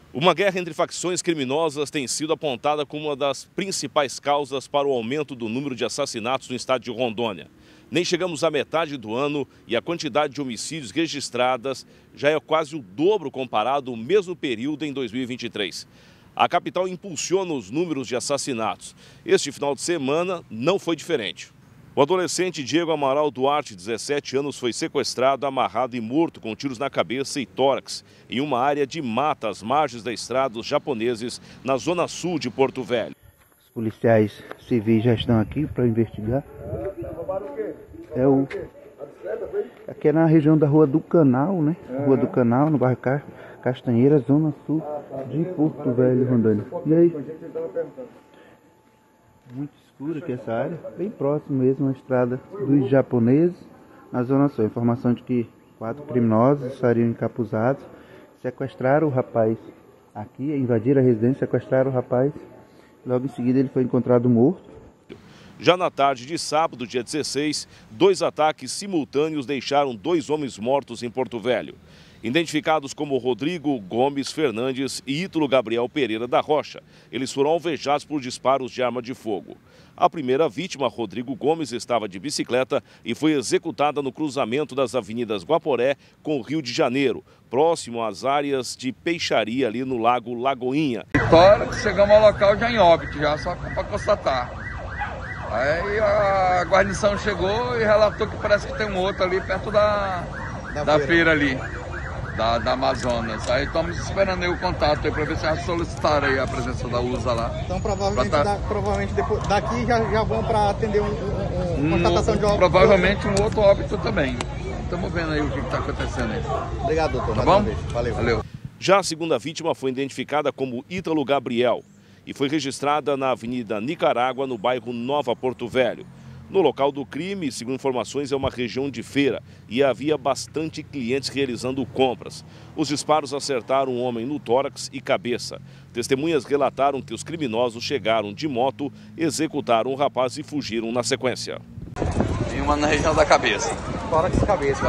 Uma guerra entre facções criminosas tem sido apontada como uma das principais causas para o aumento do número de assassinatos no estado de Rondônia. Nem chegamos à metade do ano e a quantidade de homicídios registradas já é quase o dobro comparado ao mesmo período em 2023. A capital impulsiona os números de assassinatos. Este final de semana não foi diferente. O adolescente Diego Amaral Duarte, 17 anos, foi sequestrado, amarrado e morto com tiros na cabeça e tórax em uma área de mata às margens da estrada dos japoneses, na zona sul de Porto Velho. Os policiais civis já estão aqui para investigar. Aqui é na região da Rua do Canal, né? Rua do Canal, no bairro Castanheira, zona sul de Porto Velho, Rondônia. E aí? Muito escura aqui essa área, bem próximo mesmo à estrada dos japoneses, na zona sul. Informação de que 4 criminosos estariam encapuzados, sequestraram o rapaz aqui, invadiram a residência, sequestraram o rapaz. Logo em seguida ele foi encontrado morto. Já na tarde de sábado, dia 16, 2 ataques simultâneos deixaram 2 homens mortos em Porto Velho. Identificados como Rodrigo Gomes Fernandes e Ítalo Gabriel Pereira da Rocha, eles foram alvejados por disparos de arma de fogo. A primeira vítima, Rodrigo Gomes, estava de bicicleta e foi executada no cruzamento das avenidas Guaporé com o Rio de Janeiro, próximo às áreas de peixaria ali no Lago Lagoinha. Chegamos ao local já em óbito, já só para constatar. Aí a guarnição chegou e relatou que parece que tem um outro ali perto da feira ali. Da Amazonas. Aí estamos esperando aí o contato aí para ver se já solicitaram aí a presença da USA lá. Então provavelmente depois, daqui já vão para atender uma constatação de óbito. Provavelmente um outro óbito também. Estamos vendo aí o que está acontecendo aí. Obrigado, doutor. Tá bom? Valeu. Já a segunda vítima foi identificada como Ítalo Gabriel e foi registrada na Avenida Nicarágua, no bairro Nova Porto Velho. No local do crime, segundo informações, é uma região de feira e havia bastante clientes realizando compras. Os disparos acertaram um homem no tórax e cabeça. Testemunhas relataram que os criminosos chegaram de moto, executaram o rapaz e fugiram na sequência. Tem uma na região da cabeça. Tórax e cabeça.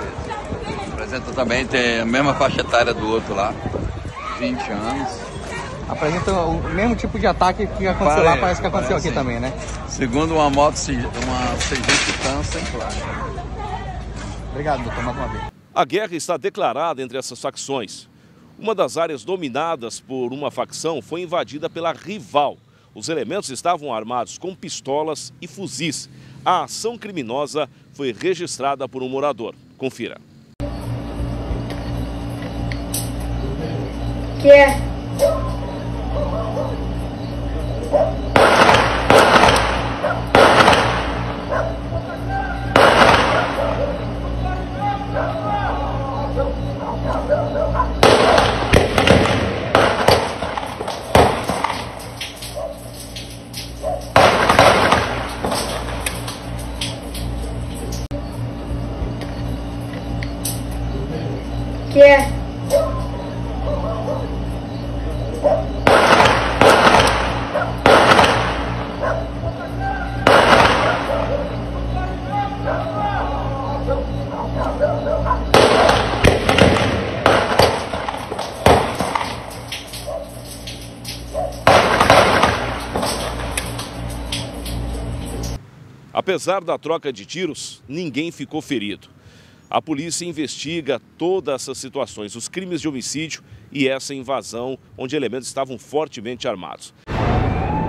Apresenta também, tem a mesma faixa etária do outro lá, 20 anos. Apresenta o mesmo tipo de ataque que aconteceu lá, parece que aconteceu aqui também, né? Segundo uma moto, uma Sergipe Titan sem placa. Obrigado, doutor, mais uma vez. A guerra está declarada entre essas facções. Uma das áreas dominadas por uma facção foi invadida pela rival. Os elementos estavam armados com pistolas e fuzis. A ação criminosa foi registrada por um morador. Confira. Apesar da troca de tiros, ninguém ficou ferido. A polícia investiga todas essas situações, os crimes de homicídio e essa invasão, onde elementos estavam fortemente armados.